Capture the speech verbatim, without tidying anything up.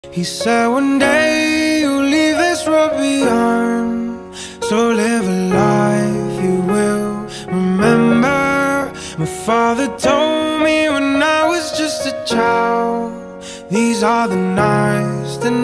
He said one day you'll leave this world beyond, so live a life you will remember. My father told me when I was just a child, these are the nights, the